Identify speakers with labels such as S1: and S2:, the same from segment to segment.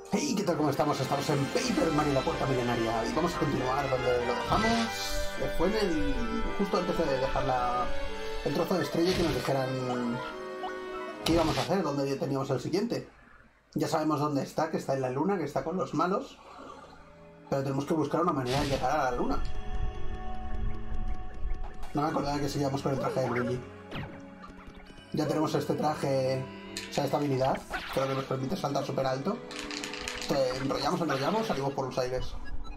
S1: Hey, ¿qué tal? ¿Cómo estamos? Estamos en Paper Mario la Puerta Milenaria y vamos a continuar donde lo dejamos. Fue en el... justo antes de dejar el trozo de estrella que nos dijeran qué íbamos a hacer, dónde teníamos el siguiente. Ya sabemos dónde está, que está en la luna, que está con los malos, pero tenemos que buscar una manera de llegar a la luna. No me acordaba que seguíamos con el traje de Luigi. Ya tenemos este traje, o sea, esta habilidad, creo que nos permite saltar súper alto. Enrollamos, salimos por los aires.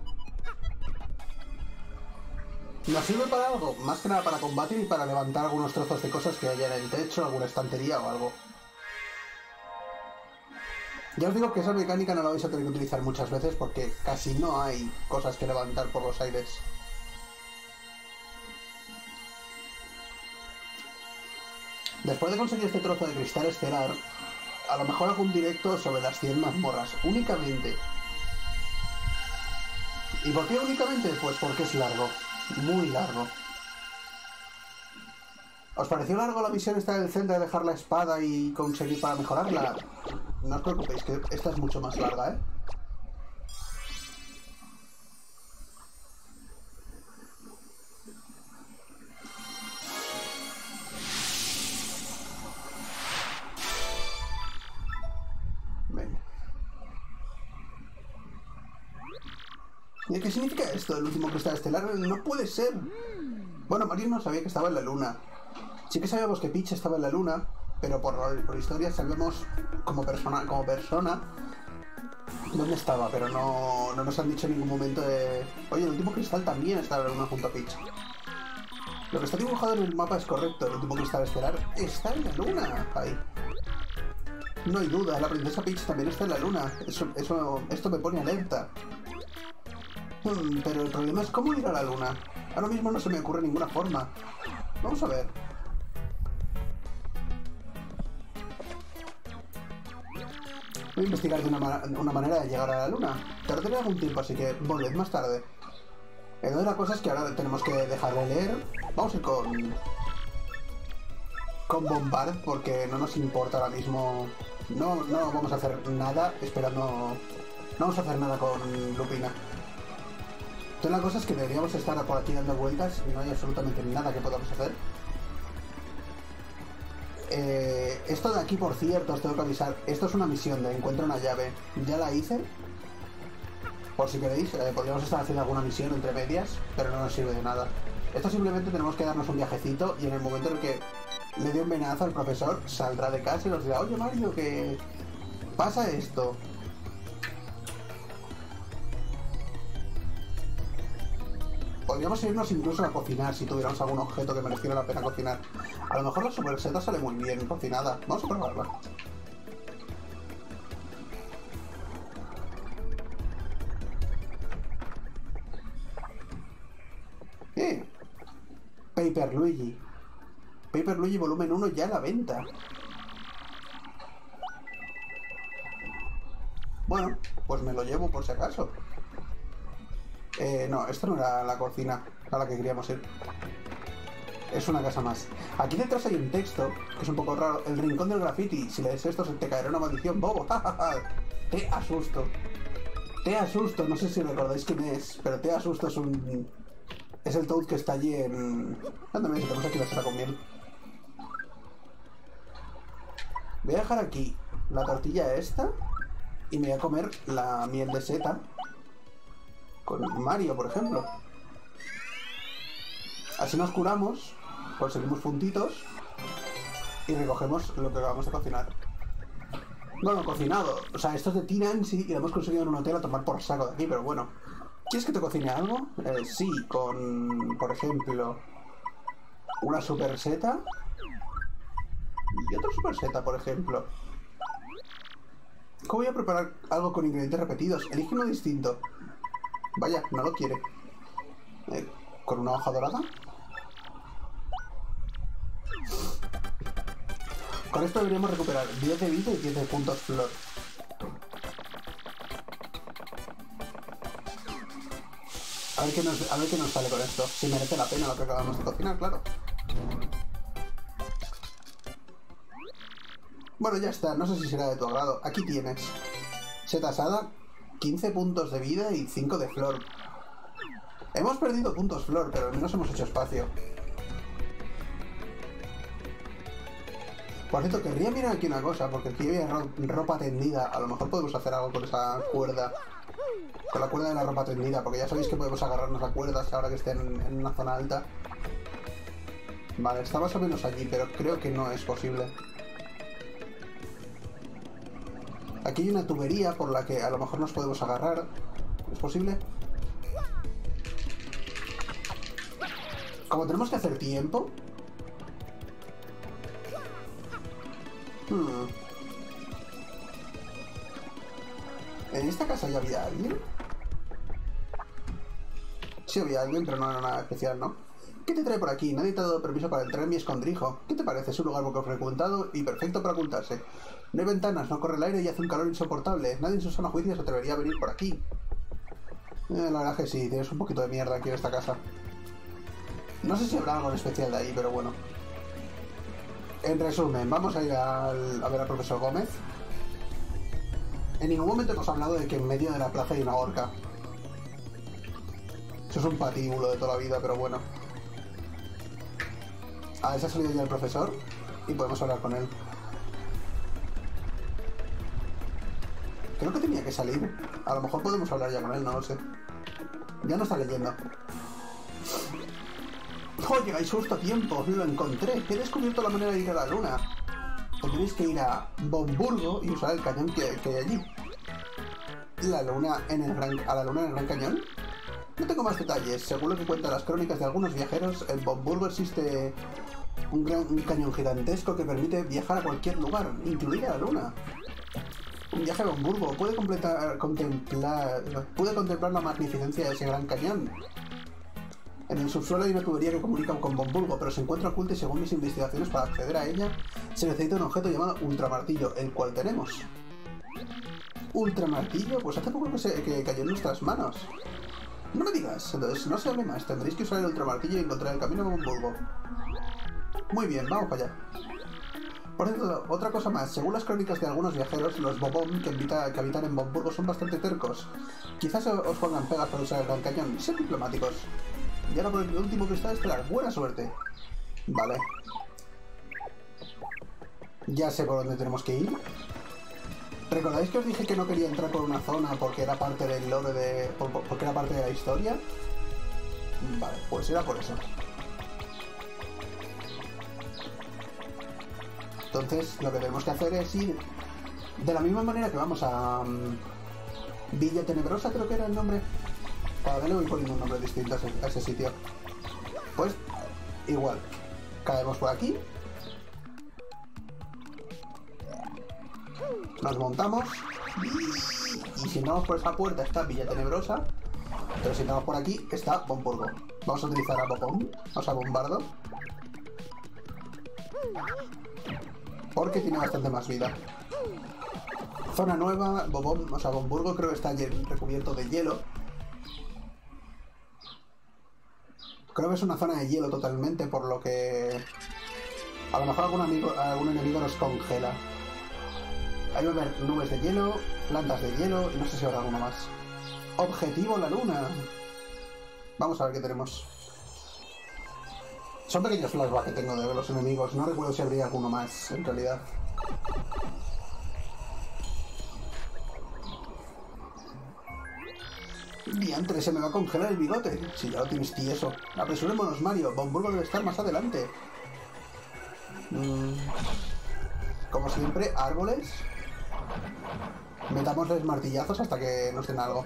S1: ¿Nos sirve para algo? Más que nada para combatir y para levantar algunos trozos de cosas que haya en el techo, alguna estantería o algo. Ya os digo que esa mecánica no la vais a tener que utilizar muchas veces porque casi no hay cosas que levantar por los aires. Después de conseguir este trozo de cristal estelar, a lo mejor hago un directo sobre las 100 mazmorras, únicamente. ¿Y por qué únicamente? Pues porque es largo, muy largo. ¿Os pareció largo la misión esta del centro de dejar la espada y conseguir para mejorarla? No os preocupéis, que esta es mucho más larga, ¿eh? ¿Y qué significa esto? El último cristal estelar no puede ser. Bueno, Mario no sabía que estaba en la luna. Sí que sabíamos que Peach estaba en la luna, pero por historia sabemos como persona dónde estaba, pero no nos han dicho en ningún momento de... Oye, el último cristal también está en la luna junto a Peach. Lo que está dibujado en el mapa es correcto. El último cristal estelar está en la luna. Ahí. No hay duda, la princesa Peach también está en la luna. Esto me pone alerta. Pero el problema es cómo ir a la luna. Ahora mismo no se me ocurre ninguna forma. Vamos a ver. Voy a investigar de una manera de llegar a la luna. Tardaré algún tiempo, así que volved más tarde. La cosa es que ahora tenemos que dejar de leer. Vamos a ir con Bombard, porque no nos importa ahora mismo. No vamos a hacer nada esperando... No vamos a hacer nada con Lupina. Entonces la cosa es que deberíamos estar por aquí dando vueltas y no hay absolutamente nada que podamos hacer. Esto de aquí, por cierto, os tengo que avisar. Esto es una misión de encuentra una llave. Ya la hice. Por si queréis, podríamos estar haciendo alguna misión entre medias, pero no nos sirve de nada. Esto simplemente tenemos que darnos un viajecito y en el momento en el que le dé un venazo al profesor, saldrá de casa y nos dirá: oye Mario, que pasa esto. Podríamos irnos incluso a cocinar si tuviéramos algún objeto que mereciera la pena cocinar. A lo mejor la super seta sale muy bien cocinada. Vamos a probarla. Paper Luigi. Paper Luigi volumen 1 ya a la venta. Bueno, pues me lo llevo por si acaso. No, esto no era la cocina a la que queríamos ir. Es una casa más. Aquí detrás hay un texto, que es un poco raro. El rincón del graffiti. Si lees esto, se te caerá una maldición, bobo. Te asusto. Te asusto. No sé si recordáis quién es, pero te asusto es un... Es el Toad que está allí en... Ándame, si tenemos aquí la sala con miel. Voy a dejar aquí la tortilla esta y me voy a comer la miel de seta con Mario, por ejemplo. Así nos curamos, conseguimos puntitos y recogemos lo que vamos a cocinar. Bueno, cocinado. O sea, esto es de Tina en sí y lo hemos conseguido en un hotel a tomar por saco de aquí, pero bueno. ¿Quieres que te cocine algo? Sí, con, por ejemplo, una super seta y otra super seta, por ejemplo. ¿Cómo voy a preparar algo con ingredientes repetidos? Elige uno distinto. Vaya, no lo quiere. ¿Con una hoja dorada? Con esto deberíamos recuperar 10 de vida y 10 de puntos flor. A ver qué nos sale con esto. Si merece la pena lo que acabamos de cocinar, claro. Bueno, ya está. No sé si será de tu agrado. Aquí tienes. Setasada, 15 puntos de vida y 5 de flor. Hemos perdido puntos flor, pero al menos hemos hecho espacio. Por cierto, querría mirar aquí una cosa, porque aquí había ropa tendida. A lo mejor podemos hacer algo con esa cuerda. Con la cuerda de la ropa tendida, porque ya sabéis que podemos agarrarnos a cuerdas ahora que estén en una zona alta. Vale, está más o menos allí, pero creo que no es posible. Aquí hay una tubería por la que a lo mejor nos podemos agarrar. ¿Es posible? Como tenemos que hacer tiempo... ¿En esta casa ya había alguien? Sí había alguien, pero no era nada especial, ¿no? ¿Qué te trae por aquí? Nadie te ha dado permiso para entrar en mi escondrijo. ¿Qué te parece? Es un lugar poco frecuentado y perfecto para ocultarse. No hay ventanas, no corre el aire y hace un calor insoportable. Nadie en su sano juicio se atrevería a venir por aquí. La verdad que sí, tienes un poquito de mierda aquí en esta casa. No sé si habrá algo en especial de ahí, pero bueno. En resumen, vamos a ir a ver al profesor Gómez. En ningún momento hemos hablado de que en medio de la plaza hay una horca. Eso es un patíbulo de toda la vida, pero bueno. A ver si ha salido ya el profesor y podemos hablar con él. Creo que tenía que salir. A lo mejor podemos hablar ya con él, no lo sé. Ya no está leyendo. ¡Oh, llegáis justo a tiempo! ¡Lo encontré! He descubierto la manera de ir a la luna. Tendréis que ir a Bomburgo y usar el cañón que hay allí. ¿A la luna en el Gran Cañón? No tengo más detalles. Según lo que cuentan las crónicas de algunos viajeros, en Bomburgo existe un cañón gigantesco que permite viajar a cualquier lugar, incluida la luna. Un viaje a Bomburgo puede contemplar la magnificencia de ese gran cañón. En el subsuelo hay una tubería que comunica con Bomburgo, pero se encuentra oculta y según mis investigaciones para acceder a ella se necesita un objeto llamado ultramartillo, el cual tenemos. ¿Ultramartillo? Pues hace poco que cayó en nuestras manos. No me digas, entonces no se hable más, tendréis que usar el ultramartillo y encontrar el camino a Bomburgo. Muy bien, vamos para allá. Por cierto, otra cosa más, según las crónicas de algunos viajeros, los Bobón que habitan en Bomburgo son bastante tercos. Quizás os pongan pegas para usar el Gran Cañón, sed diplomáticos. Y ahora por el último cristal estelar, buena suerte. Vale. Ya sé por dónde tenemos que ir. ¿Recordáis que os dije que no quería entrar por una zona porque era parte del lore porque era parte de la historia? Vale, pues era por eso. Entonces, lo que tenemos que hacer es ir de la misma manera que vamos a Villa Tenebrosa, creo que era el nombre. Cada vez le voy poniendo un nombre distinto a ese sitio. Pues, igual. Caemos por aquí. Nos montamos. Y si entramos por esa puerta está Villa Tenebrosa. Pero si entramos por aquí está Bomburgo. Vamos a utilizar a Bobón, o sea, Bombardo. Porque tiene bastante más vida. Zona nueva, Bomburgo creo que está recubierto de hielo. Creo que es una zona de hielo totalmente, por lo que a lo mejor algún enemigo nos congela. Hay nubes de hielo, plantas de hielo y no sé si habrá alguno más. Objetivo la luna. Vamos a ver qué tenemos. Son pequeños flashbacks que tengo de los enemigos. No recuerdo si habría alguno más, en realidad. Diantre, se me va a congelar el bigote. Si ya lo tienes tieso. Apresurémonos, Mario. Bomburgo debe estar más adelante. Como siempre, árboles. Metámosles martillazos hasta que nos den algo.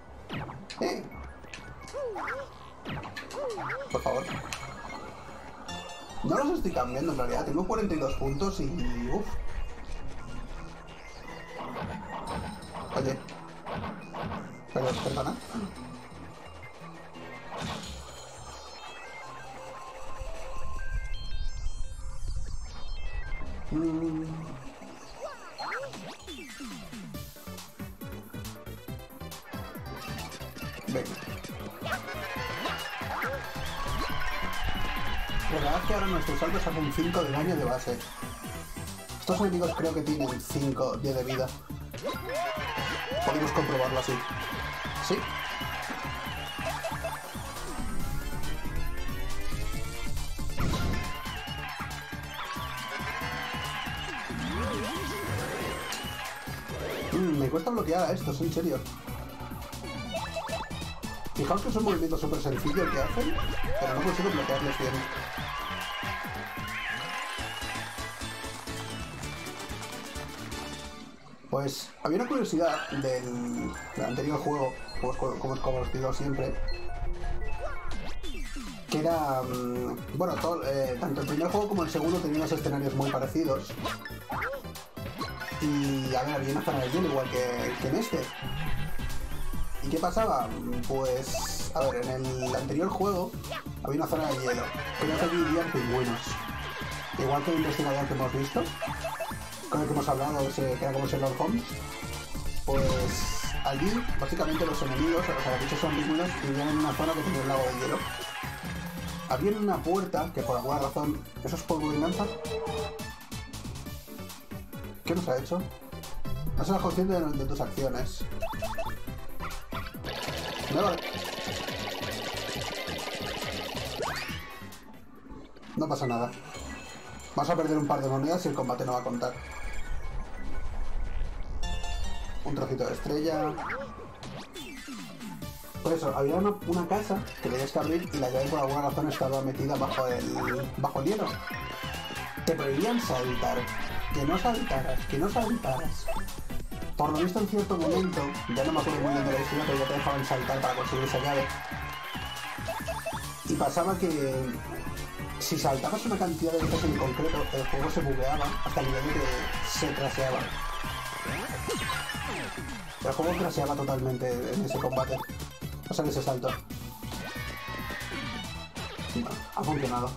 S1: Por favor. No los estoy cambiando en realidad. Tengo 42 puntos y... uff. Oye. Perdona. Venga. Recordad que ahora nuestros saltos hacen 5 de daño de base. Estos enemigos creo que tienen 5 de vida. Podemos comprobarlo así. ¿Sí? Me cuesta bloquear a estos, en serio. Fijaos que es un movimiento súper sencillo el que hacen, pero no consigo bloquearles bien. Pues había una curiosidad del anterior juego, pues, como os digo siempre, que era... bueno, tanto el primer juego como el segundo tenían unos escenarios muy parecidos. Y a ver, había una zona de hielo igual que en este. ¿Y qué pasaba? Pues, a ver, en el anterior juego había una zona de hielo. Creo que aquí vivían pingüinos. Igual que el investigador que hemos visto, con el que hemos hablado, que era como Sherlock Holmes. Pues allí, básicamente los enemigos, o sea, los bichos son pingüinos, vivían en una zona que tenía un lago de hielo. Había una puerta que por alguna razón... ¿Eso es por venganza? ¿Qué nos ha hecho? No seas consciente de tus acciones. No, vale. No pasa nada. Vas a perder un par de monedas y el combate no va a contar. Un trocito de estrella. Pues eso, había una casa que tenías que abrir y la llave por alguna razón estaba metida bajo el hielo. Te prohibían saltar. Que no saltaras, que no saltaras. Por lo visto en cierto momento, ya no me acuerdo muy bien de la historia, pero ya te dejaban saltar para conseguir esa llave. Y pasaba que si saltabas una cantidad de veces en concreto, el juego se bugueaba hasta el nivel de que se crasheaba. El juego crasheaba totalmente en ese combate. O sea, en ese salto. Bueno, ha funcionado.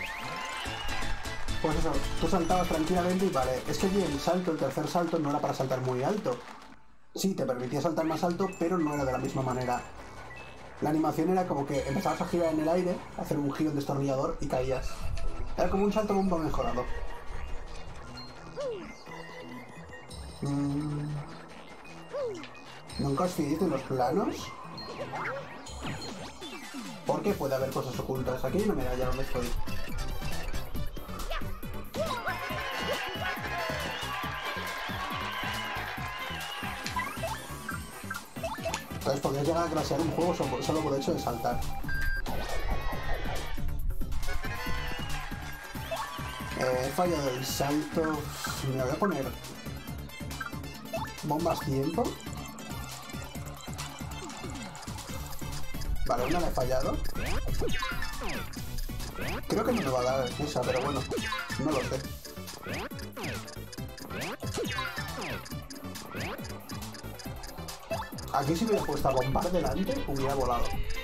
S1: Pues eso, tú saltabas tranquilamente y vale, es que aquí el tercer salto no era para saltar muy alto. Sí, te permitía saltar más alto, pero no era de la misma manera. La animación era como que empezabas a girar en el aire, a hacer un giro en destornillador y caías. Era como un salto bomba mejorado. ¿Nunca os fijáis en los planos? Porque puede haber cosas ocultas. Aquí hay una medalla donde estoy. Entonces podrías llegar a crashear un juego solo por el hecho de saltar. He fallado el salto. Me voy a poner bombas tiempo. Vale, una la he fallado. Creo que no me va a dar esa, pero bueno, no lo sé. Aquí si hubiera puesto a bombar delante, hubiera volado.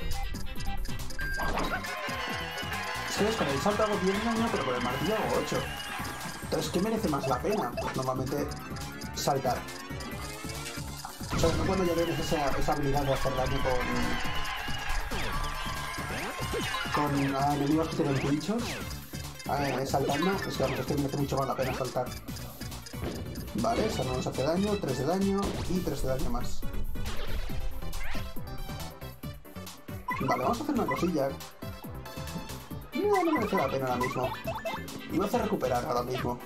S1: Es que con el salto hago 10 daño, pero con el martillo hago 8. Entonces, ¿qué merece más la pena? Pues normalmente saltar. Sobre todo cuando ya tienes esa habilidad de hacer daño con enemigos que tienen pinchos. Saltando, es que vamos, es que merece mucho más la pena saltar. Vale, esa no nos hace daño, 3 de daño y 3 de daño más. Vale, vamos a hacer una cosilla. No merece la pena ahora mismo. Y me hace recuperar ahora mismo.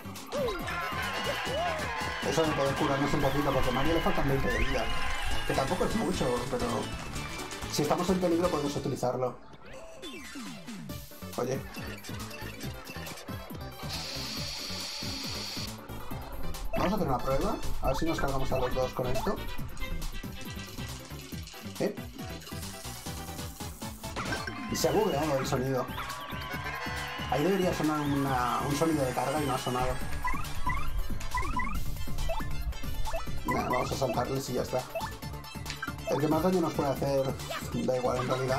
S1: Eso de poder curarnos un poquito, porque a Mario le faltan 20 de vida. Que tampoco es mucho, pero... si estamos en peligro podemos utilizarlo. Oye. Vamos a hacer una prueba. A ver si nos cargamos a los dos con esto. Y se ha bugueado el sonido. Ahí debería sonar un sonido de carga y no ha sonado. Nah, vamos a saltarles y ya está. El que más daño nos puede hacer da igual en realidad.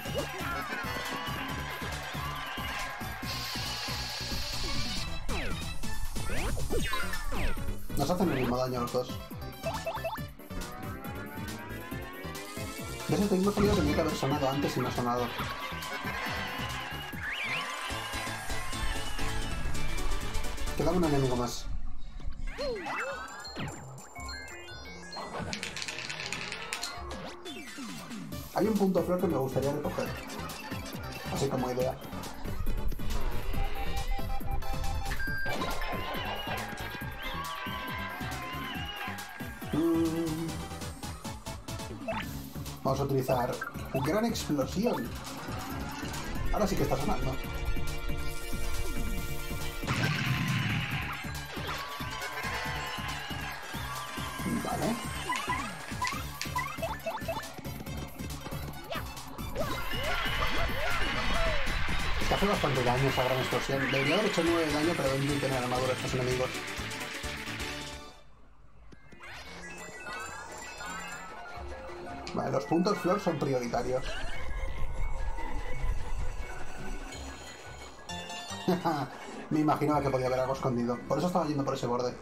S1: Nos hacen el mismo daño los dos. ¿Ves? Este mismo sonido tenía que haber sonado antes y no ha sonado. Queda un enemigo más. Hay un punto flor que me gustaría recoger. Así como idea. Vamos a utilizar gran explosión. Ahora sí que está sonando. Vale. Hace bastante daño esa gran explosión. Debería haber hecho 9 de daño, pero deben tener armadura estos enemigos. Vale, los puntos flor son prioritarios. Me imaginaba que podía haber algo escondido. Por eso estaba yendo por ese borde.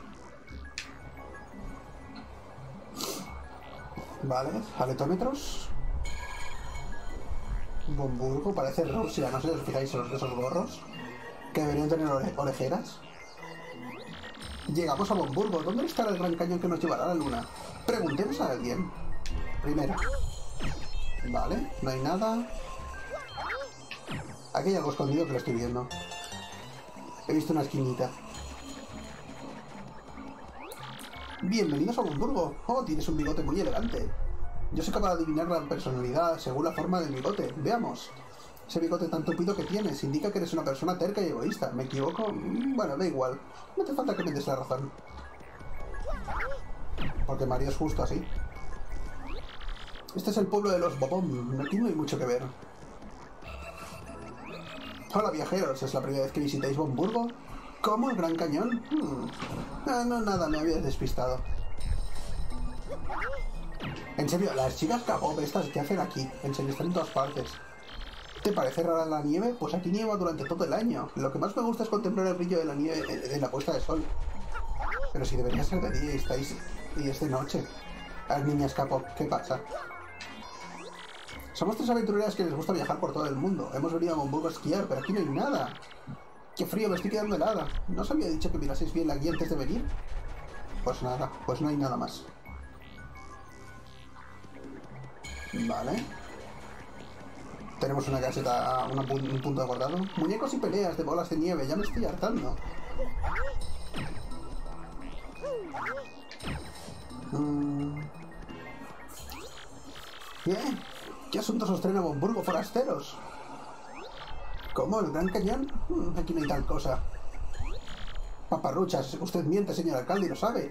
S1: Vale, aletómetros. Bomburgo, parece Rusia, no sé si os fijáis en esos gorros que deberían tener orejeras. Llegamos a Bomburgo. ¿Dónde está el gran cañón que nos llevará a la luna? Preguntemos a alguien. Primero. Vale, no hay nada. Aquí hay algo escondido que lo estoy viendo. He visto una esquinita. Bienvenidos a Bomburgo. Oh, tienes un bigote muy elegante. Yo soy capaz de adivinar la personalidad según la forma del bigote. Veamos. Ese bigote tan tupido que tienes indica que eres una persona terca y egoísta. ¿Me equivoco? Bueno, da igual. No te falta que me des la razón. Porque Mario es justo así. Este es el pueblo de los Bobom. Aquí no hay mucho que ver. Hola viajeros, ¿es la primera vez que visitáis Bomburgo? ¿Cómo? ¿El Gran Cañón? Ah, no, nada, me había despistado. En serio, las chicas K-pop estas, ¿qué hacen aquí? En serio, están en todas partes. ¿Te parece rara la nieve? Pues aquí nieva durante todo el año. Lo que más me gusta es contemplar el brillo de la nieve en la puesta de sol. Pero si debería ser de día y es de noche. A las niñas K-pop, ¿qué pasa? Somos 3 aventureras que les gusta viajar por todo el mundo. Hemos venido a Bomburgo a esquiar, pero aquí no hay nada. ¡Qué frío! Me estoy quedando helada. ¿No os había dicho que miraseis bien la guía antes de venir? Pues nada, pues no hay nada más. Vale. Tenemos una caseta, un punto de guardado. Muñecos y peleas de bolas de nieve, ya me estoy hartando. ¿Qué? ¿Qué asuntos os traen a Bomburgo, forasteros? ¿Cómo? ¿El Gran Cañón? Aquí no hay tal cosa. Paparruchas, usted miente, señor alcalde, y lo sabe.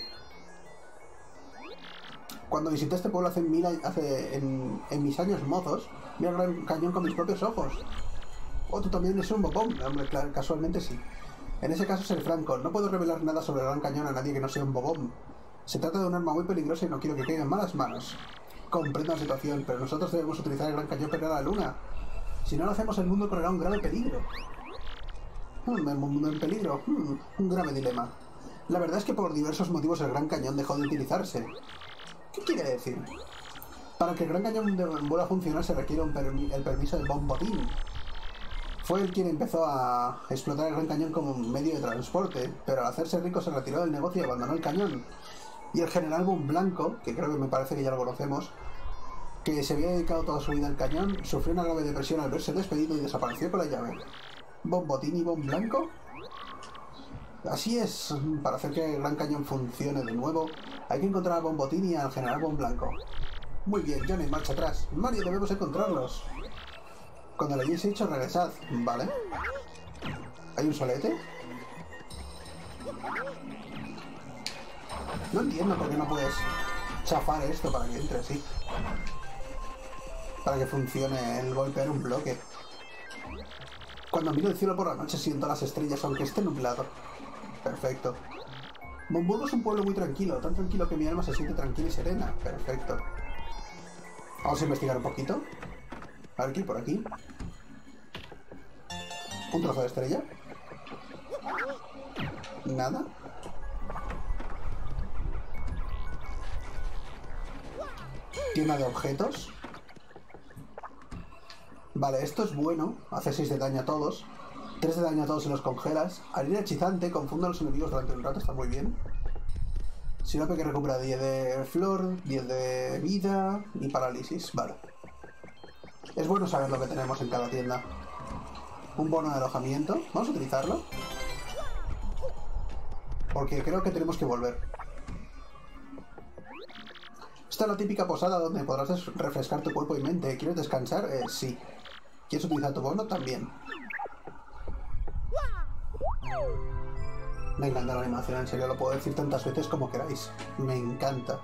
S1: Cuando visité este pueblo en mis años mozos, vi el Gran Cañón con mis propios ojos. Oh, tú también eres un bobón. Hombre, claro, casualmente sí. En ese caso seré franco, no puedo revelar nada sobre el Gran Cañón a nadie que no sea un bobón. Se trata de un arma muy peligrosa y no quiero que caiga en malas manos. Comprendo la situación, pero nosotros debemos utilizar el Gran Cañón para ir a la luna. Si no lo hacemos, el mundo correrá un grave peligro. El mundo en peligro. Un grave dilema. La verdad es que por diversos motivos el Gran Cañón dejó de utilizarse. ¿Qué quiere decir? Para que el Gran Cañón vuelva a funcionar se requiere el permiso de Bon Botín. Fue él quien empezó a explotar el Gran Cañón como un medio de transporte, pero al hacerse rico se retiró del negocio y abandonó el cañón. Y el general Bon Blanco, que creo que me parece que ya lo conocemos, que se había dedicado toda su vida al cañón, sufrió una grave depresión al verse despedido y desapareció con la llave. ¿Bon Botín y Bon Blanco? Así es, para hacer que el Gran Cañón funcione de nuevo, hay que encontrar a Bon Botín y al general Bon Blanco. Muy bien, Johnny, marcha atrás. Mario, debemos encontrarlos. Cuando lo hayáis hecho, regresad. Vale. ¿Hay un solete? No entiendo por qué no puedes chafar esto para que entre así. Para que funcione el golpear un bloque. Cuando miro el cielo por la noche siento las estrellas aunque esté nublado. Perfecto. Bomburgo es un pueblo muy tranquilo, tan tranquilo que mi alma se siente tranquila y serena. Perfecto. Vamos a investigar un poquito. A ver qué hay por aquí. Un trozo de estrella. Nada. Tienda de objetos. Vale, esto es bueno. Hace 6 de daño a todos. 3 de daño a todos si los congelas. Harina hechizante, confunde a los enemigos durante un rato, está muy bien. Sirope que recupera 10 de flor, 10 de vida y parálisis. Vale. Es bueno saber lo que tenemos en cada tienda. Un bono de alojamiento. Vamos a utilizarlo. Porque creo que tenemos que volver. Esta es la típica posada donde podrás refrescar tu cuerpo y mente. ¿Quieres descansar? Sí. ¿Quieres utilizar tu bono? También. Me encanta la animación, en serio. Lo puedo decir tantas veces como queráis. Me encanta.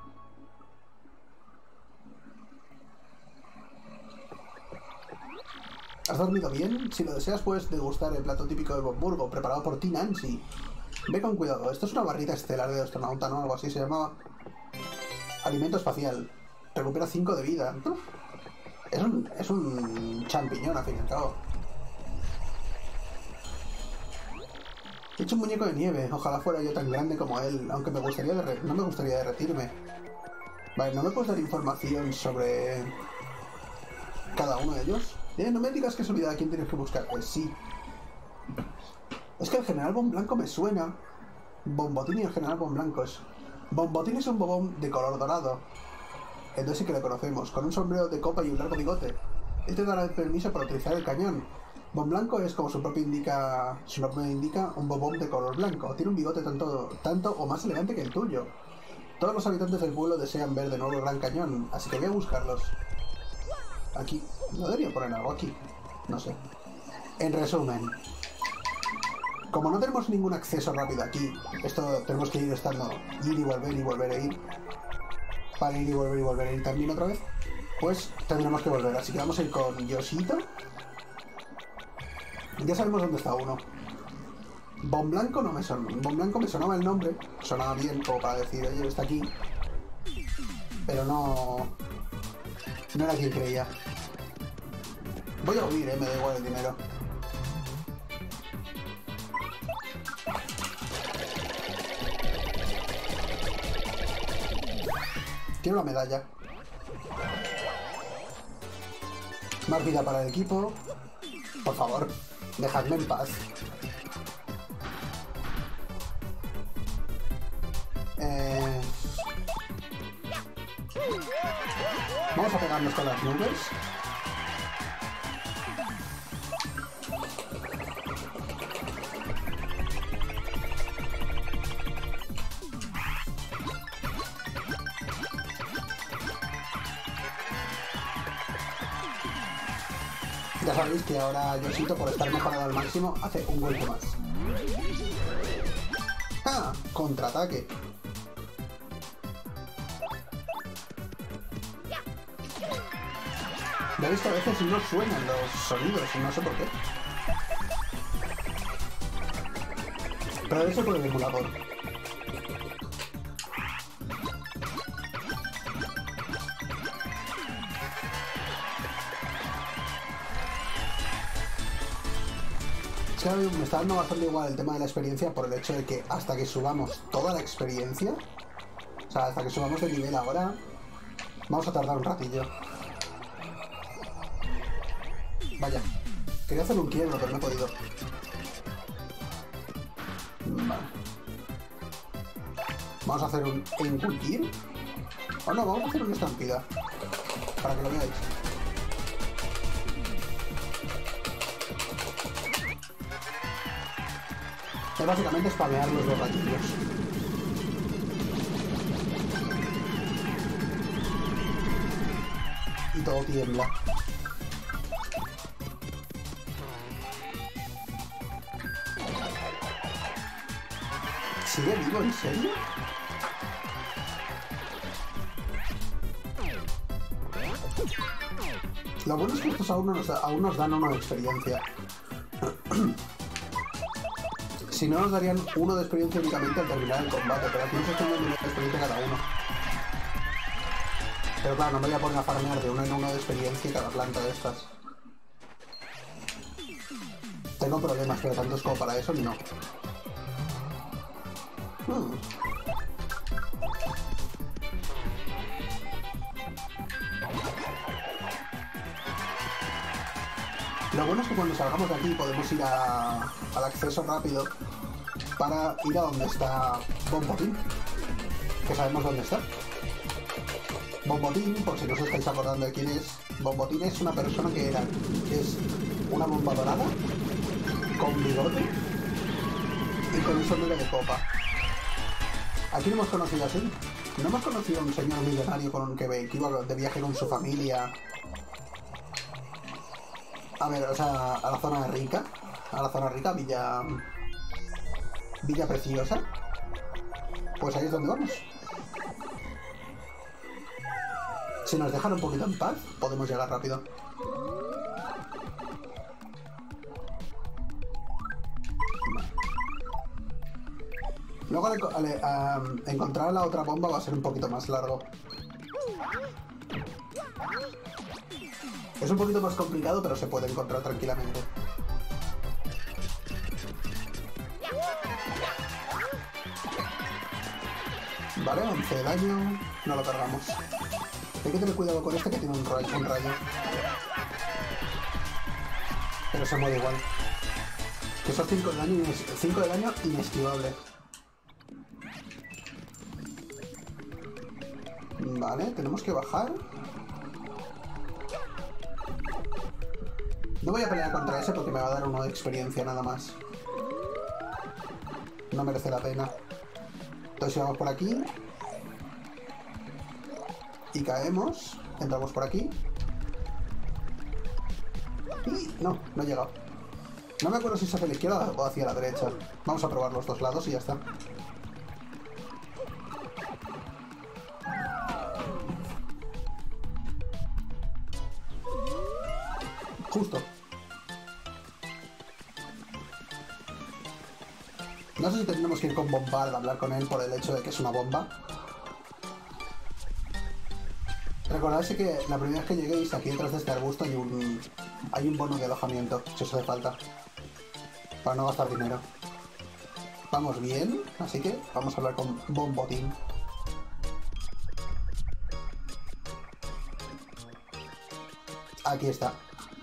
S1: ¿Has dormido bien? Si lo deseas, puedes degustar el plato típico de Bamburgo, preparado por T. Nancy. Ve con cuidado. Esto es una barrita estelar de astronauta, ¿no? Algo así se llamaba. Alimento espacial. Recupera 5 de vida. Es un champiñón, al fin y al cabo. He hecho un muñeco de nieve. Ojalá fuera yo tan grande como él. Aunque no me gustaría derretirme. Vale, ¿no me puedes dar información sobre cada uno de ellos? No me digas que es olvidado a quién tienes que buscar. Pues sí. Es que el general Bon Blanco me suena. Bombotín y el general Bon Blanco es... Bombotín es un bobón de color dorado. Entonces sí que lo conocemos. Con un sombrero de copa y un largo bigote. Él te dará el permiso para utilizar el cañón. Bon Blanco es, como su nombre indica, un bobón de color blanco. Tiene un bigote tanto o más elegante que el tuyo. Todos los habitantes del pueblo desean ver de nuevo el gran cañón, así que voy a buscarlos. Aquí. ¿No debería poner algo aquí? No sé. En resumen, como no tenemos ningún acceso rápido aquí, esto tenemos que ir y volver a ir. Para ir y volver a ir también otra vez. Pues tendremos que volver, así que vamos a ir con Yoshito. Ya sabemos dónde está uno. Bon Blanco no me sonó. Bon Blanco me sonaba el nombre. Sonaba bien como para decir, oye, está aquí. Pero no era quien creía. Voy a huir, me da igual el dinero. Quiero la medalla. Más vida para el equipo. Por favor, dejadme en paz. Vamos a pegarnos con las nubes. Ya sabéis que ahora Yoshito, por estar mejorado al máximo, hace un golpe más. ¡Ah! Contraataque. ¿Veis que a veces no suenan los sonidos y no sé por qué? Pero debe ser por el emulador. Es que me está dando bastante igual el tema de la experiencia por el hecho de que hasta que subamos toda la experiencia, o sea, hasta que subamos de nivel ahora, vamos a tardar un ratillo. Vaya, quería hacer un quiebro, pero no he podido. Vale. Vamos a hacer un encultir. O no, vamos a hacer una estampida. Para que lo veáis. Es básicamente spamear los dos ratillos. Y todo tiembla. ¿Sigue vivo? ¿En serio? Lo bueno es que estos aún nos dan uno de experiencia. Si no, nos darían uno de experiencia únicamente al terminar el combate, pero aquí nos están dando una experiencia cada uno. Pero claro, no me voy a poner a farmear de uno en uno de experiencia cada planta de estas. Tengo problemas, pero tantos como para eso, no. Lo bueno es que cuando salgamos de aquí podemos ir al acceso rápido para ir a donde está Bombotín, que sabemos dónde está. Bombotín, por si no os estáis acordando de quién es, Bombotín es una persona que es una bomba dorada, con bigote y con un sombrero de copa. Aquí no hemos conocido así. No hemos conocido a un señor millonario que iba de viaje con su familia. A ver, o sea, a la zona rica. A la zona rica, Villa Preciosa. Pues ahí es donde vamos. Si nos dejan un poquito en paz, podemos llegar rápido. Luego encontrar la otra bomba va a ser un poquito más largo. Es un poquito más complicado, pero se puede encontrar tranquilamente. Vale, 11 de daño. No lo cargamos. Hay que tener cuidado con este que tiene un rayo. Pero se mueve igual. Que esos 5 de daño inesquivable. Vale, tenemos que bajar. No voy a pelear contra ese porque me va a dar 1 de experiencia nada más. No merece la pena. Entonces si vamos por aquí y caemos, entramos por aquí y no he llegado. No me acuerdo si es hacia la izquierda o hacia la derecha. Vamos a probar los dos lados y ya está. Justo. No sé si tenemos que ir con Bombard a hablar con él por el hecho de que es una bomba. Recordarse que la primera vez que lleguéis aquí detrás de este arbusto hay un bono de alojamiento, si os hace falta. Para no gastar dinero. Vamos bien, así que vamos a hablar con Bombotín. Aquí está.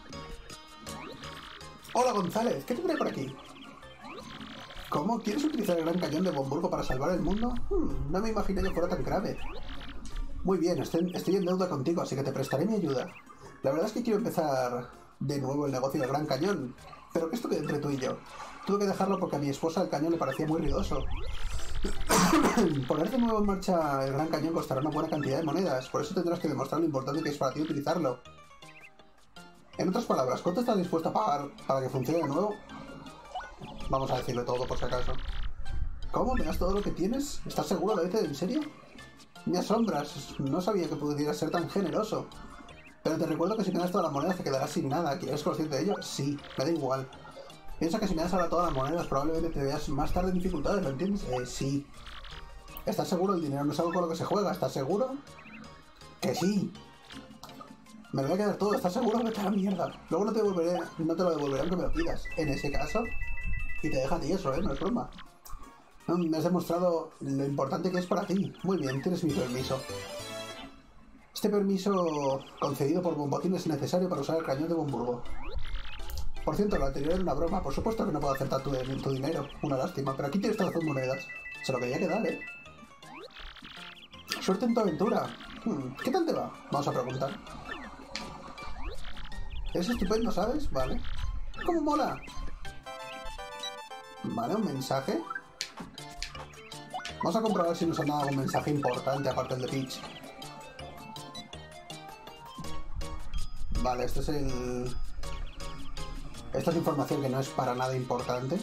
S1: Hola González, ¿qué te trae por aquí? ¿Cómo? ¿Quieres utilizar el Gran Cañón de Bomburgo para salvar el mundo? No me imaginé que fuera tan grave. Muy bien, estoy en deuda contigo, así que te prestaré mi ayuda. La verdad es que quiero empezar de nuevo el negocio del Gran Cañón, pero que esto quede entre tú y yo. Tuve que dejarlo porque a mi esposa el cañón le parecía muy ruidoso. Poner de nuevo en marcha el Gran Cañón costará una buena cantidad de monedas, por eso tendrás que demostrar lo importante que es para ti utilizarlo. En otras palabras, ¿cuánto estás dispuesto a pagar para que funcione de nuevo? Vamos a decirle todo por si acaso. ¿Cómo? ¿Me das todo lo que tienes? ¿Estás seguro? ¿Lo dices en serio? Me asombras, no sabía que pudieras ser tan generoso. Pero te recuerdo que si me das todas las monedas te quedarás sin nada. ¿Eres consciente de ello? Sí, me da igual. Piensa que si me das ahora todas las monedas probablemente te veas más tarde en dificultades, ¿lo entiendes? Sí. ¿Estás seguro? El dinero no es algo con lo que se juega, ¿estás seguro? ¡Que sí! Me lo voy a quedar todo, ¿estás seguro? Vete a la mierda. Luego no te lo devolveré aunque me lo pidas. En ese caso, y te deja a ti eso, no es broma. No, me has demostrado lo importante que es para ti. Muy bien, tienes mi permiso. Este permiso concedido por Bombotín es necesario para usar el cañón de Bomburgo. Por cierto, lo anterior era una broma. Por supuesto que no puedo aceptar tu dinero. Una lástima, pero aquí tienes todas las monedas. Se lo quería quedar, ¿eh? Suerte en tu aventura. ¿Qué tal te va? Vamos a preguntar. Eres estupendo, ¿sabes? Vale. ¿Cómo mola? Vale, un mensaje. Vamos a comprobar si nos han dado algún mensaje importante aparte del de Peach. Vale, Esta es información que no es para nada importante.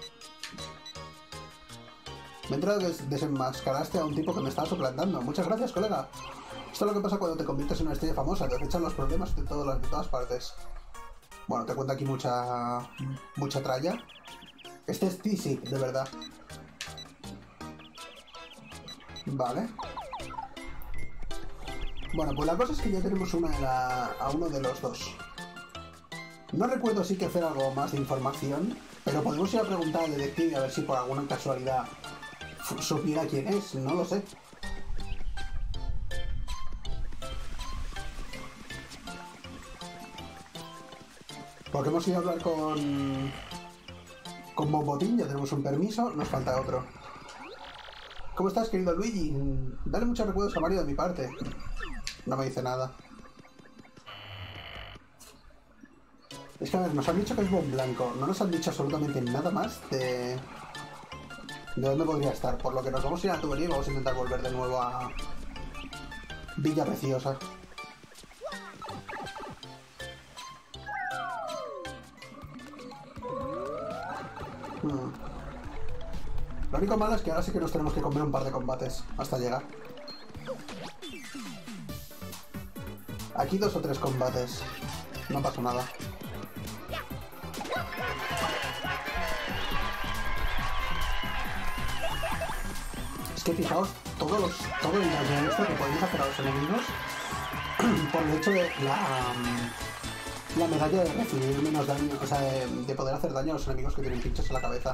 S1: Me he enterado que desenmascaraste a un tipo que me estaba suplantando. Muchas gracias, colega. Esto es lo que pasa cuando te conviertes en una estrella famosa. Te echan los problemas de todas partes. Bueno, te cuento aquí mucha tralla. Este es T-Sig, de verdad. Vale. Bueno, pues la cosa es que ya tenemos a uno de los dos. No recuerdo si hay que hacer algo más de información, pero podemos ir a preguntar al detective a ver si por alguna casualidad supiera quién es, no lo sé. Porque hemos ido a hablar con Bombotín, ya tenemos un permiso, nos falta otro. ¿Cómo estás, querido Luigi? Dale muchos recuerdos a Mario de mi parte. No me dice nada. Es que a ver, nos han dicho que es Bon Blanco. No nos han dicho absolutamente nada más de dónde podría estar. Por lo que nos vamos a ir a la tubería y vamos a intentar volver de nuevo a Villa Preciosa. Lo único malo es que ahora sí que nos tenemos que comer un par de combates hasta llegar. Aquí 2 o 3 combates. No pasa nada. Es que fijaos todo el daño extra que podemos hacer a los enemigos por el hecho de la medalla de recibir menos daño, o sea, de poder hacer daño a los enemigos que tienen pinchos en la cabeza.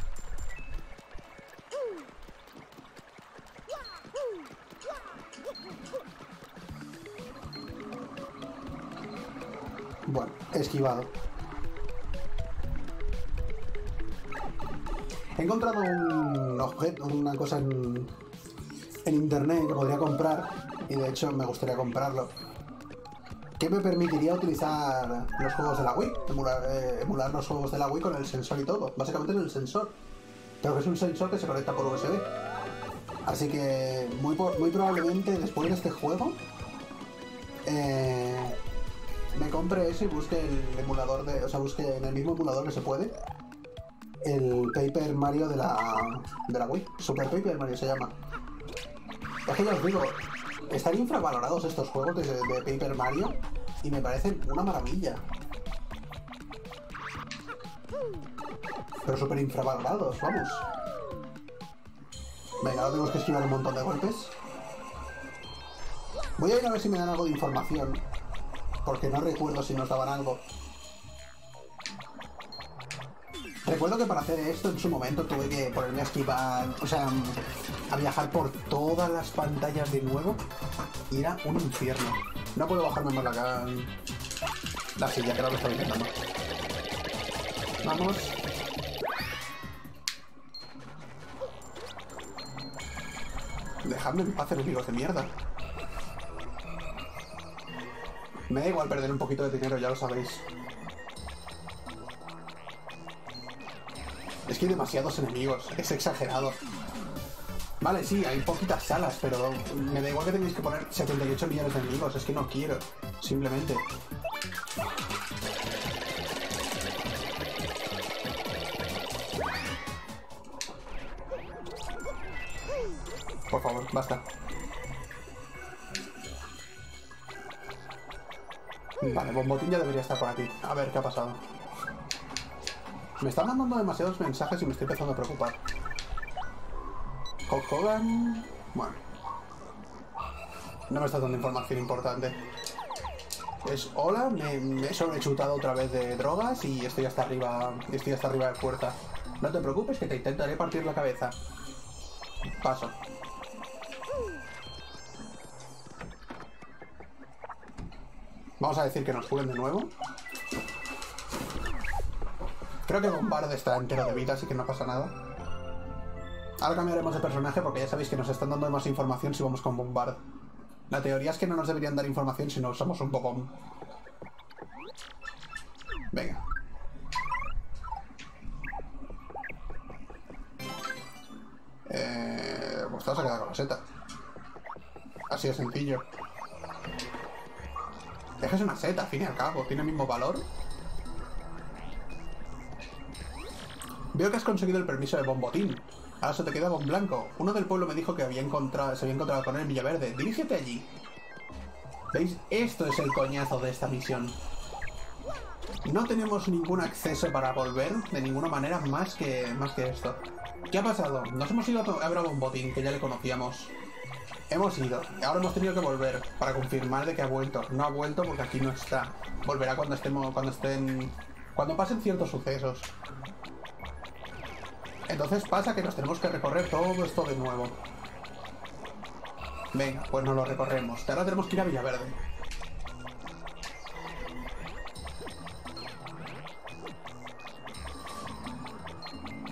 S1: Bueno, esquivado. He encontrado un objeto, una cosa en internet que podría comprar, y de hecho me gustaría comprarlo, que me permitiría utilizar los juegos de la Wii, emular los juegos de la Wii con el sensor y todo. Básicamente es el sensor, pero que es un sensor que se conecta por USB. Así que muy probablemente después de este juego me compre ese y busque el emulador de... O sea, busque en el mismo emulador que se puede el Paper Mario de la Wii. Super Paper Mario se llama. Es que ya os digo, están infravalorados estos juegos de Paper Mario y me parecen una maravilla. Pero súper infravalorados, vamos. Venga, ahora tenemos que esquivar un montón de golpes. Voy a ir a ver si me dan algo de información, porque no recuerdo si nos daban algo. Recuerdo que para hacer esto en su momento tuve que ponerme a esquivar, o sea, a viajar por todas las pantallas de nuevo y era un infierno. No puedo bajarme más la silla, creo que estaba intentando. Vamos. Dejadme en paz, enemigos de mierda. Me da igual perder un poquito de dinero, ya lo sabéis. Es que hay demasiados enemigos, es exagerado. Vale, sí, hay poquitas salas, pero me da igual que tengáis que poner 78 millones de enemigos, es que no quiero, simplemente. Por favor, basta. Vale, Bombotín ya debería estar por aquí. A ver qué ha pasado. Me están mandando demasiados mensajes y me estoy empezando a preocupar. Hulk Hogan... Bueno. No me está dando información importante. Es hola, me he sobrechutado otra vez de drogas y estoy hasta arriba de fuerza. No te preocupes que te intentaré partir la cabeza. Paso. Vamos a decir que nos jueguen de nuevo. Creo que Bombard está entero de vida, así que no pasa nada. Ahora cambiaremos de personaje porque ya sabéis que nos están dando más información si vamos con Bombard. La teoría es que no nos deberían dar información si no usamos un bobón. Venga. Pues te vas a quedar con la seta. Así de sencillo. Es que es una seta, al fin y al cabo. Tiene el mismo valor. Veo que has conseguido el permiso de Bombotín. Ahora se te queda Bon Blanco. Uno del pueblo me dijo que se había encontrado con él en Villaverde. Dirígete allí. ¿Veis? Esto es el coñazo de esta misión. No tenemos ningún acceso para volver de ninguna manera más que esto. ¿Qué ha pasado? Nos hemos ido a ver a Bombotín, que ya le conocíamos. Hemos ido. Ahora hemos tenido que volver para confirmar de que ha vuelto. No ha vuelto porque aquí no está. Volverá cuando pasen ciertos sucesos. Entonces pasa que nos tenemos que recorrer todo esto de nuevo. Venga, pues nos lo recorremos. Ahora tenemos que ir a Villaverde.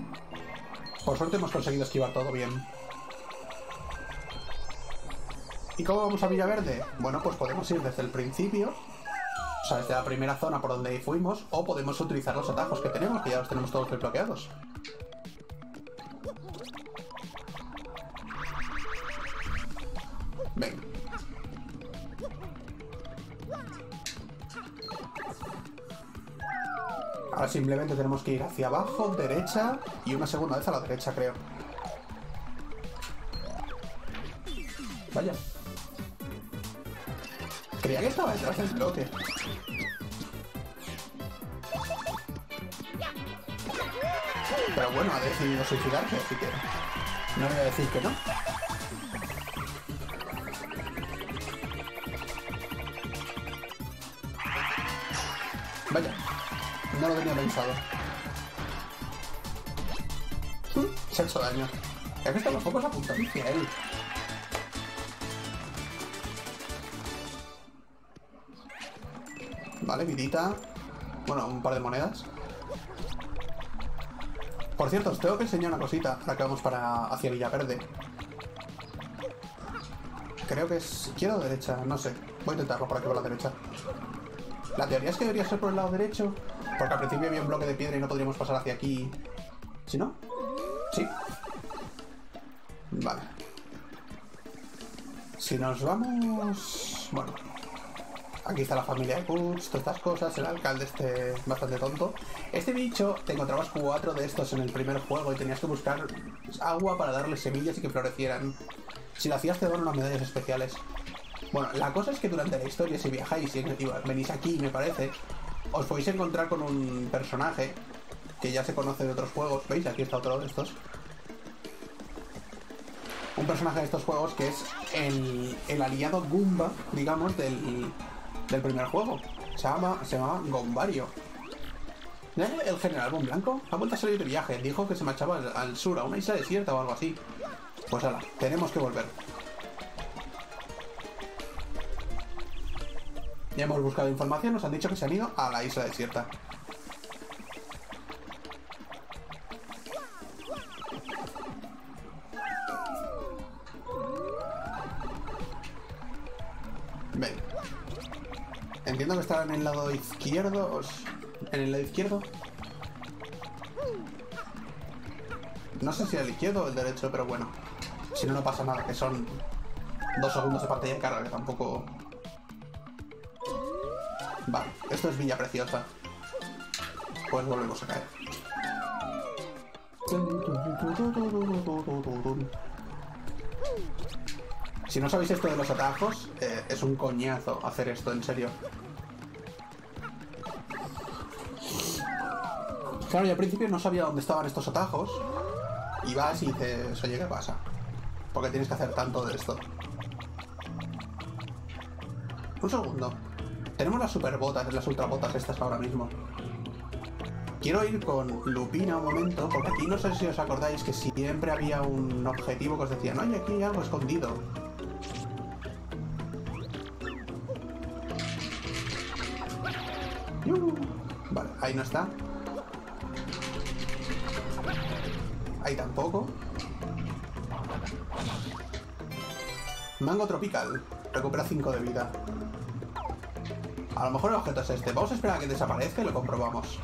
S1: Por suerte hemos conseguido esquivar todo bien. ¿Y cómo vamos a Villaverde? Bueno, pues podemos ir desde el principio, o sea, desde la primera zona por donde fuimos, o podemos utilizar los atajos que tenemos, que ya los tenemos todos desbloqueados. Venga. Ahora simplemente tenemos que ir hacia abajo, derecha, y una segunda vez a la derecha, creo. Vaya. Creía que estaba detrás del bloque. Pero bueno, ha decidido suicidarse, así que no voy a decir que no. Vaya, no lo tenía pensado. Se ha hecho daño. Es que están los focos apuntando hacia él. Vale, vidita. Bueno, un par de monedas. Por cierto, os tengo que enseñar una cosita. Ahora que vamos hacia Villaverde. Creo que es izquierda o derecha, no sé. Voy a intentarlo por aquí por la derecha. La teoría es que debería ser por el lado derecho, porque al principio había un bloque de piedra y no podríamos pasar hacia aquí. ¿Sí, no? Sí. Vale. Si nos vamos... Bueno. Aquí está la familia de Kurtz, todas estas cosas, el alcalde este bastante tonto. Este bicho, te encontrabas 4 de estos en el primer juego y tenías que buscar agua para darle semillas y que florecieran. Si lo hacías te daban unas medallas especiales. Bueno, la cosa es que durante la historia, si viajáis y venís aquí, me parece, os podéis encontrar con un personaje que ya se conoce de otros juegos. ¿Veis? Aquí está otro de estos. Un personaje de estos juegos que es el aliado Goomba, digamos, del primer juego. Se llamaba Gombario. El general Bon Blanco ha vuelto a salir de viaje. Dijo que se marchaba al sur, a una isla desierta o algo así. Pues ahora, tenemos que volver. Ya hemos buscado información, nos han dicho que se han ido a la isla desierta. Ven. Entiendo que estarán en el lado izquierdo. ¿En el lado izquierdo? No sé si al izquierdo o el derecho, pero bueno. Si no, no pasa nada, que son 2 segundos de partida de carga, que tampoco... Vale, esto es Villa Preciosa. Pues volvemos a caer. Si no sabéis esto de los atajos, es un coñazo hacer esto, en serio. Claro, yo al principio no sabía dónde estaban estos atajos. Y vas y dices, oye, ¿qué pasa? ¿Por qué tienes que hacer tanto de esto? Un segundo. Tenemos las superbotas, las ultrabotas estas ahora mismo. Quiero ir con Lupina un momento, porque aquí no sé si os acordáis que siempre había un objetivo que os decía, no, y aquí hay algo escondido. Vale, ahí no está. Ahí tampoco. Mango tropical. Recupera 5 de vida. A lo mejor el objeto es este. Vamos a esperar a que desaparezca y lo comprobamos.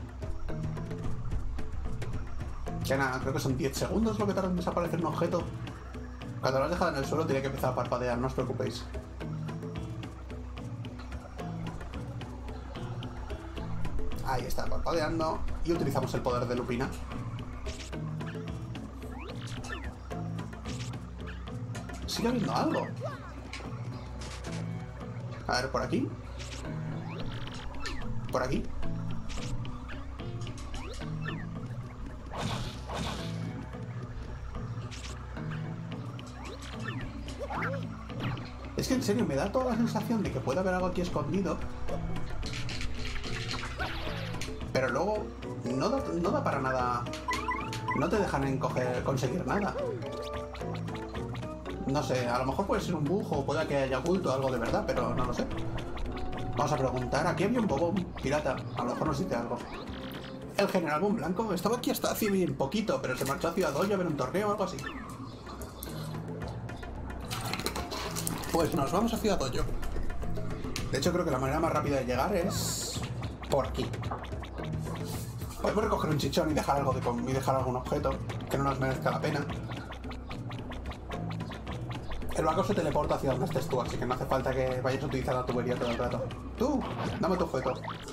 S1: Que nada, creo que son 10 segundos lo que tarda en desaparecer un objeto. Cuando lo has dejado en el suelo tiene que empezar a parpadear, no os preocupéis. Ahí está, parpadeando. Y utilizamos el poder de Lupina. Sigue habiendo algo. A ver, por aquí. Por aquí. Es que en serio me da toda la sensación de que puede haber algo aquí escondido. Pero luego no da para nada. No te dejan conseguir nada. No sé, a lo mejor puede ser un bug o puede que haya oculto algo de verdad, pero no lo sé. Vamos a preguntar. Aquí había un bobón pirata. A lo mejor nos dice algo. El general Bon Blanco estaba aquí hasta hace bien poquito, pero se marchó a Ciudad Oya a ver un torneo o algo así. Pues nos vamos hacia Dojo. De hecho, creo que la manera más rápida de llegar es por aquí. Podemos recoger un chichón y dejar algo y dejar algún objeto que no nos merezca la pena. El barco se teleporta hacia donde estés tú, así que no hace falta que vayas a utilizar la tubería todo el rato. Tú, dame tu objeto.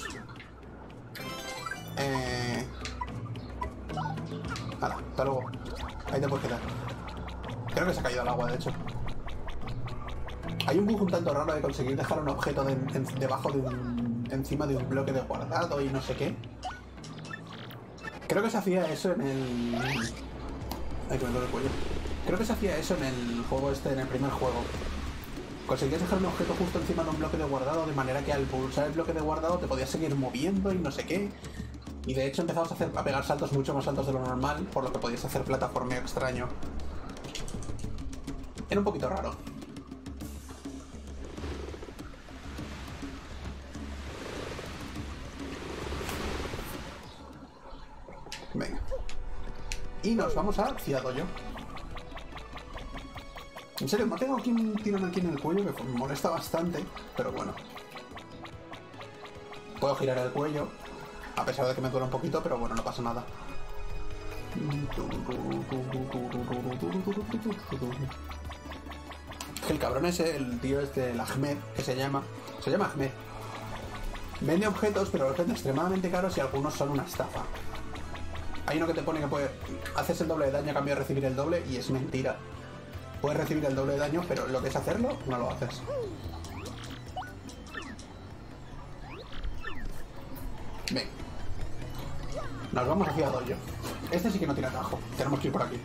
S1: Hala, hasta luego. Ahí te puedes quedar. Creo que se ha caído al agua, de hecho. Hay un bug un tanto raro de conseguir dejar un objeto debajo de encima de un bloque de guardado y no sé qué. Creo que se hacía eso en el... Ay, que me duele el cuello. Creo que se hacía eso en el juego en el primer juego. Conseguías dejar un objeto justo encima de un bloque de guardado, de manera que al pulsar el bloque de guardado te podías seguir moviendo y no sé qué. Y de hecho empezabas a pegar saltos mucho más altos de lo normal, por lo que podías hacer plataformeo extraño. Era un poquito raro. Venga. Y nos vamos a Dojo. En serio, no tengo aquí un tirón aquí en el cuello que me molesta bastante, pero bueno. Puedo girar el cuello, a pesar de que me duele un poquito, pero bueno, no pasa nada. El cabrón ese, el tío este, el Ahmed, que se llama Ahmed. Vende objetos, pero los vende extremadamente caros y algunos son una estafa. Hay uno que te pone que haces el doble de daño a cambio de recibir el doble y es mentira. Puedes recibir el doble de daño, pero lo que es hacerlo, no lo haces. Ven. Nos vamos hacia Dojo. Este sí que no tiene atajo. Tenemos que ir por aquí.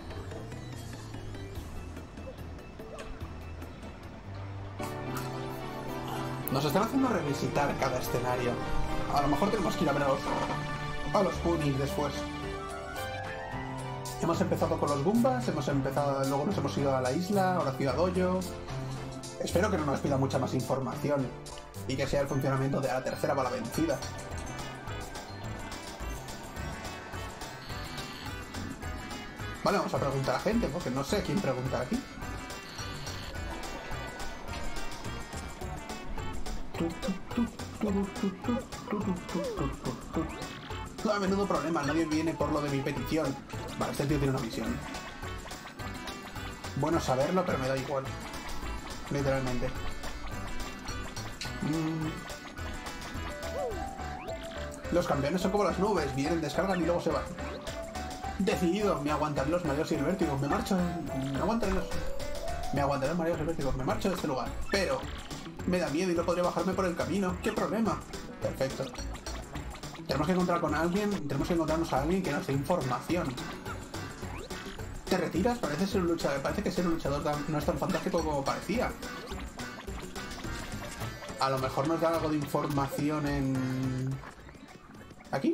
S1: Nos están haciendo revisitar cada escenario. A lo mejor tenemos que ir a ver a los Punies después. Hemos empezado con los Goombas, luego nos hemos ido a la isla, ahora Ciudad Dojo. Espero que no nos pida mucha más información y que sea el funcionamiento de la tercera bala vencida. Vale, vamos a preguntar a gente, porque no sé a quién preguntar aquí. A menudo problema, nadie viene por lo de mi petición. Vale, este tío tiene una misión. Bueno saberlo, pero me da igual. Literalmente. Los campeones son como las nubes, vienen, descargan y luego se van. Decidido, me aguantaré los mareos y el vértigo. Me aguantaré los mareos y el vértigo. Me marcho de este lugar. Pero me da miedo y no podré bajarme por el camino. ¿Qué problema? Perfecto. Tenemos que encontrarnos a alguien que nos dé información. ¿Te retiras? Parece que ser un luchador no es tan fantástico como parecía. A lo mejor nos da algo de información en... ¿Aquí?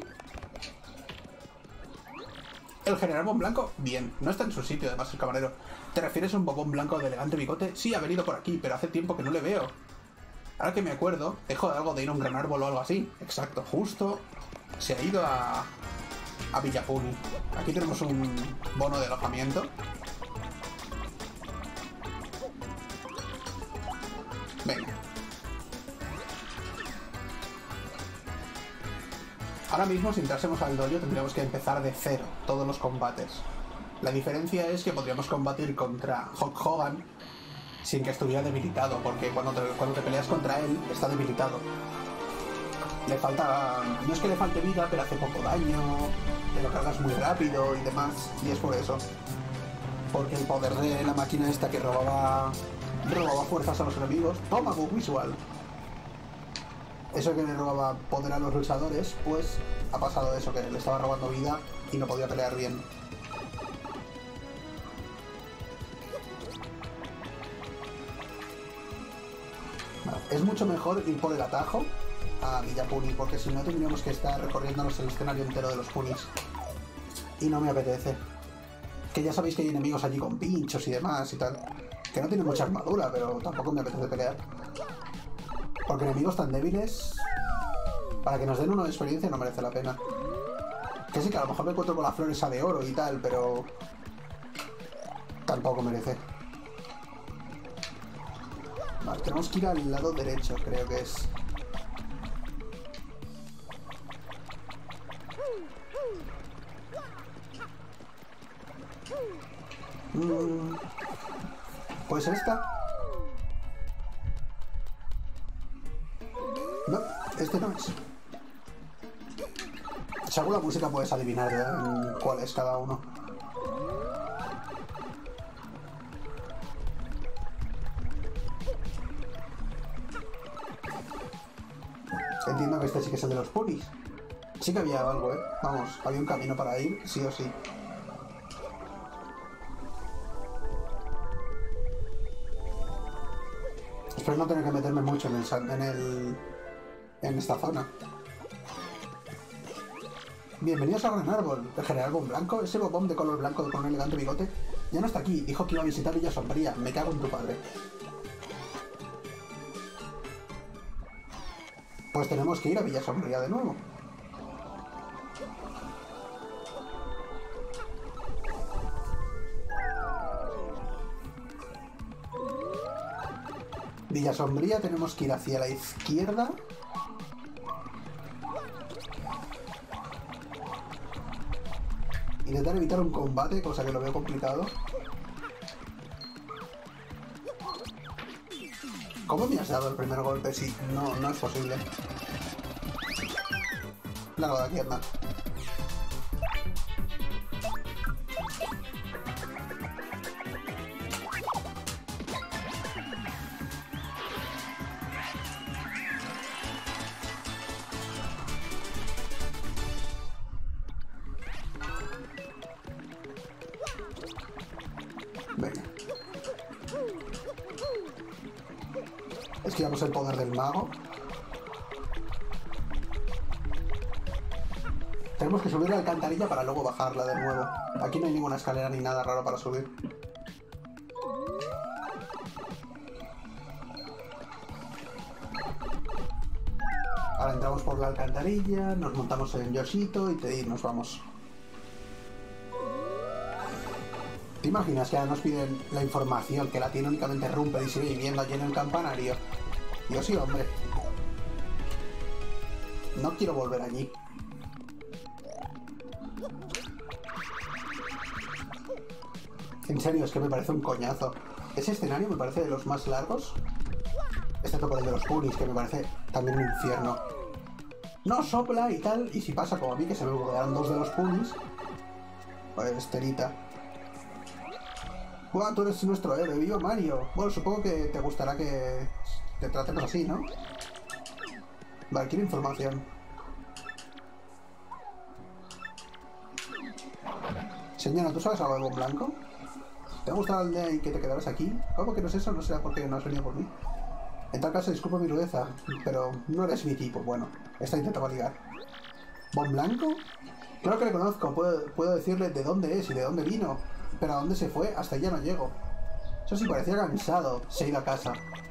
S1: El general Bon Blanco, bien, no está en su sitio, además el camarero. ¿Te refieres a un bobón blanco de elegante bigote? Sí, ha venido por aquí, pero hace tiempo que no le veo. Ahora que me acuerdo, dejo de algo de ir a un gran árbol o algo así. Exacto, justo se ha ido a Villa Puni. Aquí tenemos un bono de alojamiento. Venga. Ahora mismo, si entrásemos al dojo, tendríamos que empezar de cero todos los combates. La diferencia es que podríamos combatir contra Hulk Hogan sin que estuviera debilitado, porque cuando te peleas contra él, está debilitado. Le falta... no es que le falte vida, pero hace poco daño, te lo cargas muy rápido y demás, y es por eso. Porque el poder de la máquina esta que robaba fuerzas a los enemigos... ¡Toma, bug visual! Eso que le robaba poder a los luchadores, pues ha pasado eso, que le estaba robando vida y no podía pelear bien. Vale, es mucho mejor ir por el atajo a Villa Puni, porque si no tendríamos que estar recorriéndonos el escenario entero de los Punis. Y no me apetece. Que ya sabéis que hay enemigos allí con pinchos y demás y tal. Que no tienen mucha armadura, pero tampoco me apetece pelear. Porque enemigos tan débiles, para que nos den una experiencia no merece la pena. Que sí, que a lo mejor me encuentro con la flor esa de oro y tal, pero tampoco merece. Vale, tenemos que ir al lado derecho, creo que es. ¿Pues esta? No, este no es. Según la música puedes adivinar cuál es cada uno. Entiendo que este sí que es el de los puris. Sí que había algo, Vamos, había un camino para ir, sí o sí. Espero no tener que meterme mucho en esta zona. Bienvenidos a Gran Árbol, el general Bon Blanco, ese bobón de color blanco con un elegante bigote. Ya no está aquí, dijo que iba a visitar Villa Sombría, me cago en tu padre. Pues tenemos que ir a Villa Sombría de nuevo. Villa Sombría, tenemos que ir hacia la izquierda. Intentar evitar un combate, cosa que lo veo complicado. ¿Cómo me has dado el primer golpe? Sí, no es posible. Largo de aquí, anda. Venga. Esquivamos el poder del mago. Tenemos que subir la alcantarilla para luego bajarla de nuevo. Aquí no hay ninguna escalera ni nada raro para subir. Ahora entramos por la alcantarilla, nos montamos en Yoshito y nos vamos. ¿Te imaginas que ahora nos piden la información que la tiene únicamente Rumper y sigue viviendo allí en el campanario? Yo sí, hombre. No quiero volver allí. En serio, es que me parece un coñazo. Ese escenario me parece de los más largos. Excepto por el de los puris, que me parece también un infierno. No sopla y tal, y si pasa como a mí, que se me quedaron dos de los puris, pues telita. Buah, tú eres nuestro héroe, vivo Mario. Bueno, supongo que te gustará que te tratemos así, ¿no? Vale, quiero información. Señora, ¿tú sabes algo de Bon Blanco? ¿Te ha gustado el día en que te quedaras aquí? ¿Cómo que no es eso? No será porque no has venido por mí. En tal caso, disculpa mi rudeza, pero no eres mi tipo. Bueno, esta intentaba ligar. ¿Bon Blanco? Claro que le conozco, puedo decirle de dónde es y de dónde vino. Pero a dónde se fue, hasta allá no llego. Eso sí, parecía cansado. Se ha ido a casa.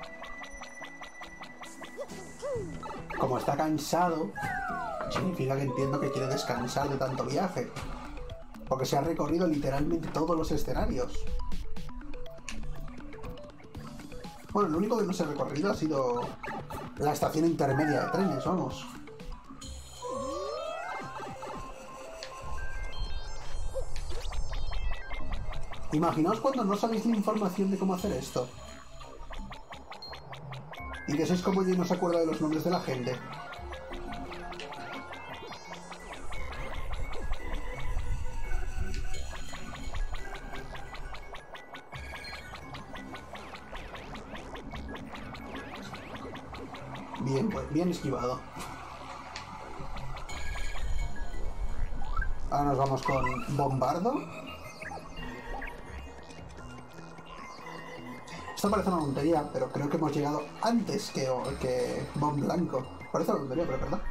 S1: Como está cansado, significa que entiendo que quiere descansar de tanto viaje. Porque se ha recorrido literalmente todos los escenarios. Bueno, lo único que no se ha recorrido ha sido la estación intermedia de trenes, vamos. Imaginaos cuando no sabéis la información de cómo hacer esto. Y que sois como yo y no se acuerda de los nombres de la gente. Bien, pues bien esquivado. Ahora nos vamos con Bombardo. Esto parece una tontería, pero creo que hemos llegado antes que Bon Blanco. Parece una tontería, pero es verdad.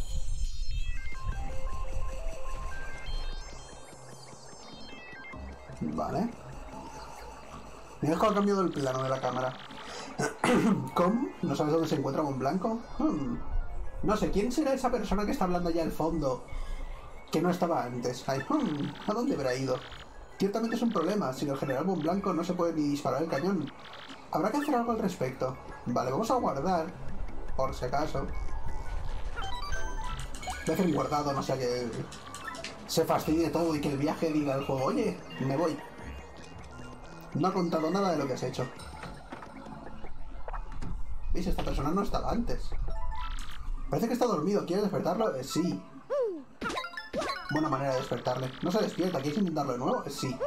S1: Vale. Me he dejado cambiado el plano de la cámara. ¿Cómo? ¿No sabes dónde se encuentra Bon Blanco? No sé, ¿quién será esa persona que está hablando allá al fondo? Que no estaba antes. Ay, ¿a dónde habrá ido? Ciertamente es un problema. Sin el general Bon Blanco no se puede ni disparar el cañón. Habrá que hacer algo al respecto. Vale, vamos a guardar, por si acaso. Voy a hacer un guardado, no sea que se fastidie todo y que el viaje diga al juego, oye, me voy. No ha contado nada de lo que has hecho. ¿Veis? Esta persona no estaba antes. Parece que está dormido. ¿Quieres despertarlo? Sí. Buena manera de despertarle. No se despierta. ¿Quieres intentarlo de nuevo? Sí.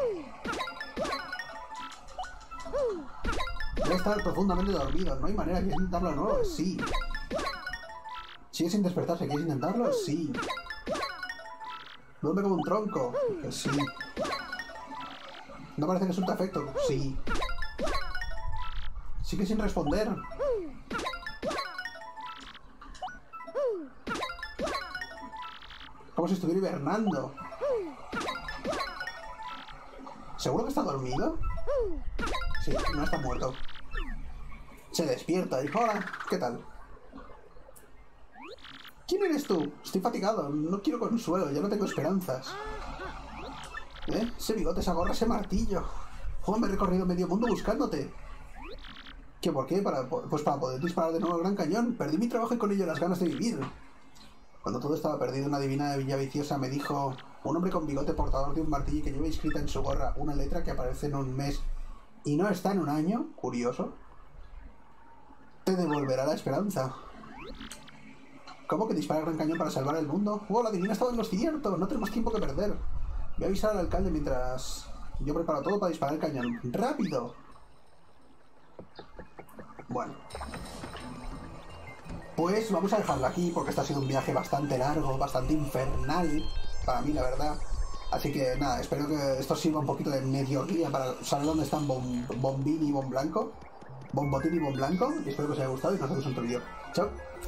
S1: Debe estar profundamente dormido. No hay manera. ¿Quieres intentarlo de nuevo? Sí. ¿Sigue sin despertarse? ¿Quieres intentarlo? Sí. Duerme como un tronco. Sí. ¿No parece que surta efecto? Sí. Sigue sin responder. Como si estuviera hibernando. ¿Seguro que está dormido? Sí, no está muerto. Se despierta y hola, ¿qué tal? ¿Quién eres tú? Estoy fatigado, no quiero consuelo, ya no tengo esperanzas. Ese bigote, esa gorra, ese martillo. Me he recorrido medio mundo buscándote. ¿Qué por qué? Pues para poder disparar de nuevo el gran cañón. Perdí mi trabajo y con ello las ganas de vivir. Cuando todo estaba perdido, una divina de Villa Viciosa me dijo: un hombre con bigote portador de un martillo que lleva inscrita en su gorra una letra que aparece en un mes y no está en un año, curioso, te devolverá la esperanza. ¿Cómo que dispara el gran cañón para salvar el mundo? ¡Oh, la divina estaba en lo cierto! No tenemos tiempo que perder. Voy a avisar al alcalde mientras yo preparo todo para disparar el cañón. ¡Rápido! Bueno. Pues vamos a dejarlo aquí porque este ha sido un viaje bastante largo, bastante infernal, para mí la verdad. Así que nada, espero que esto sirva un poquito de medio guía para saber dónde están Bombín y Bomblanco. Bombotín y Bomblanco. Y espero que os haya gustado y nos vemos en otro vídeo. ¡Chao!